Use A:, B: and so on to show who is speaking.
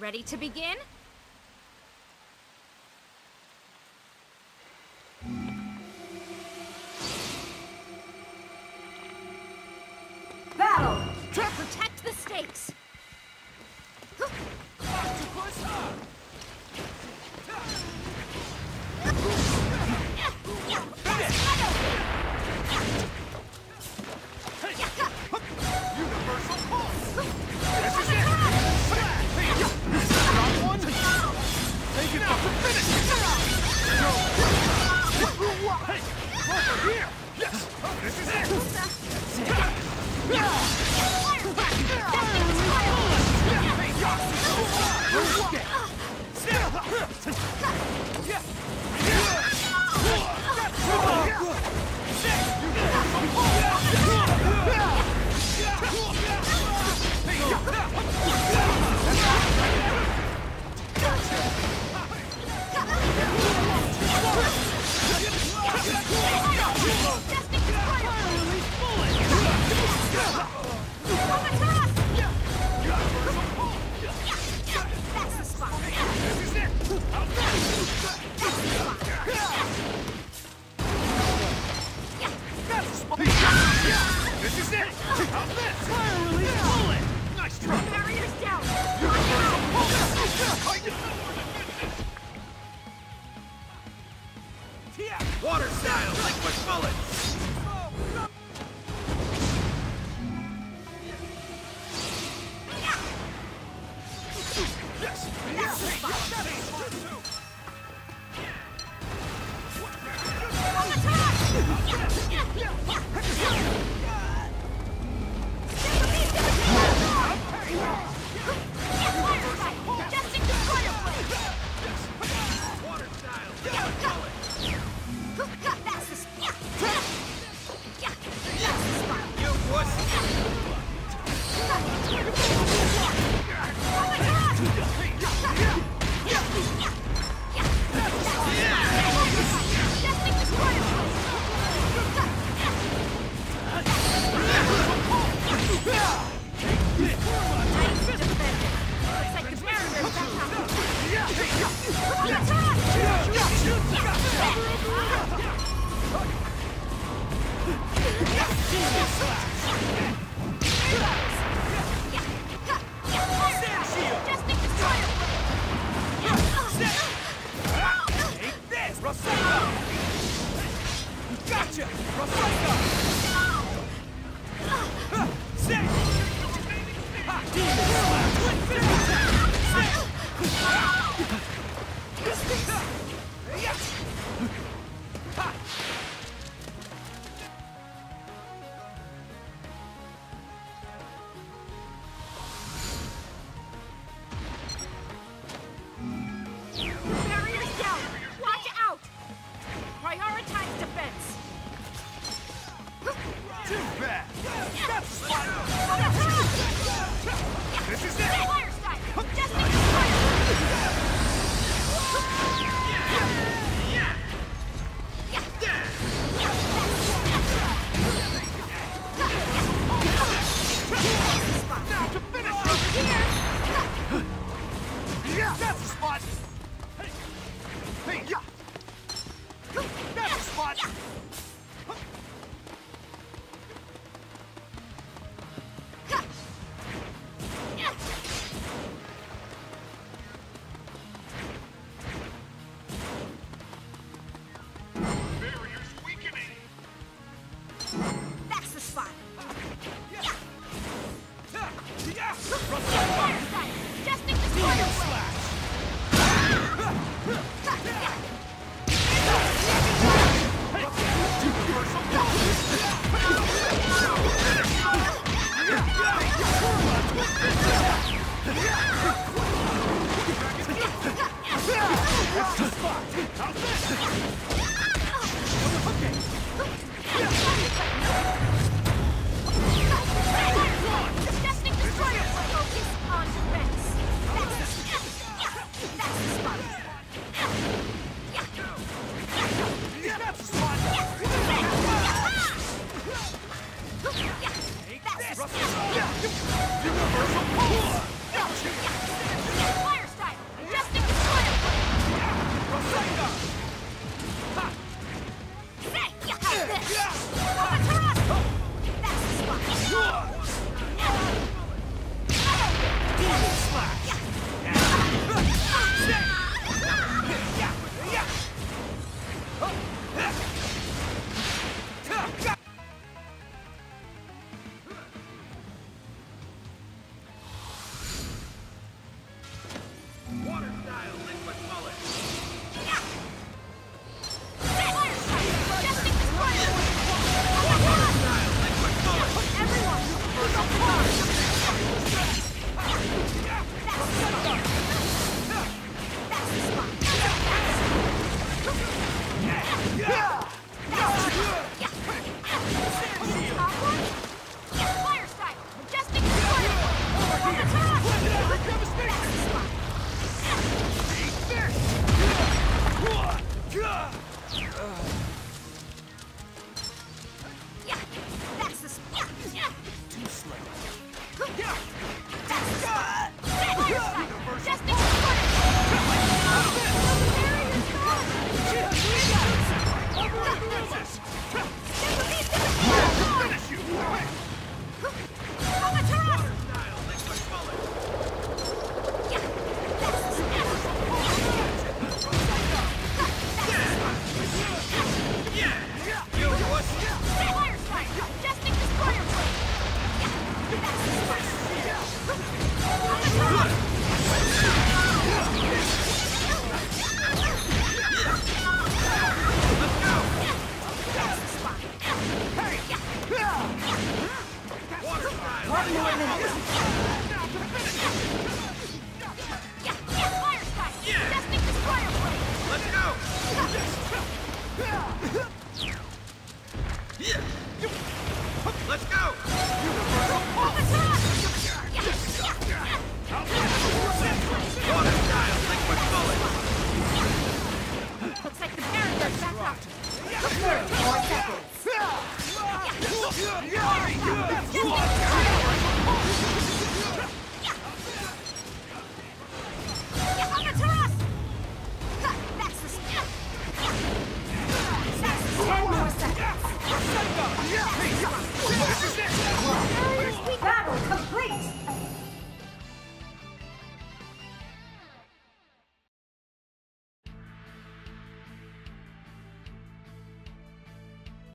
A: Ready to begin? Battle! To protect the stakes!
B: Universal pulse! This is it! Got one! Take it out to finish! Go! Hey! Over here! Yes! This is it! This is it! How's this? Fire release bullet! Nice try!
A: Barriers down!
B: Water style, liquid bullets! Gotcha!
A: Barriers down! Watch out! Prioritize defense!
B: Too bad! That's spot! This is it!
A: Fire style! Just make it fire!
B: Now to finish!
A: Here!
B: That's the spot! Hey! Yeah! That's the spot! Barriers weakening!
A: That's the spot!
B: Yeah!
A: Fire style! Just make the fire
B: Slash! That's the spot! How's this? Okay.
A: Just make the fire focus on defense! That's the spot!
B: That's the spot!
A: That's the spot!
B: Universal pull!
A: Fire That's the spin. 10 more seconds.
B: This is it!